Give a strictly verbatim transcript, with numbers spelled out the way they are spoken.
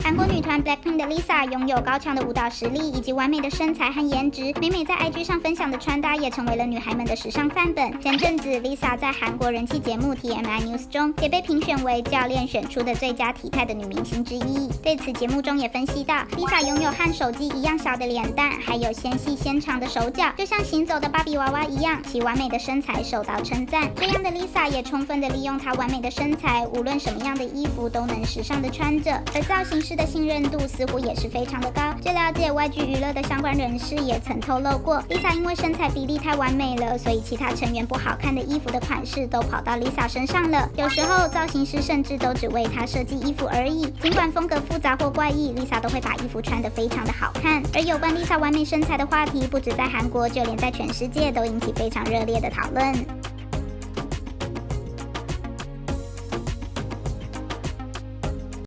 韩国女团 Blackpink 的 Lisa 拥有高强的舞蹈实力以及完美的身材和颜值，每每在 I G 上分享的穿搭也成为了女孩们的时尚范本。前阵子 Lisa 在韩国人气节目 T M I News 中也被评选为教练选出的最佳体态的女明星之一。对此节目中也分析到 ，Lisa 拥有和手机一样小的脸蛋，还有纤细纤长的手脚，就像行走的芭比娃娃一样，其完美的身材受到称赞。这样的 Lisa 也充分的利用她完美的身材，无论什么样的衣服都能时尚的穿着，而造型师的信任度似乎也是非常的高。据了解 ，Y G 娱乐的相关人士也曾透露过 ，Lisa 因为身材比例太完美了，所以其他成员不好看的衣服的款式都跑到 Lisa 身上了。有时候造型师甚至都只为她设计衣服而已，尽管风格复杂或怪异 ，Lisa 都会把衣服穿得非常的好看。而有关 Lisa 完美身材的话题，不止在韩国，就连在全世界都引起非常热烈的讨论。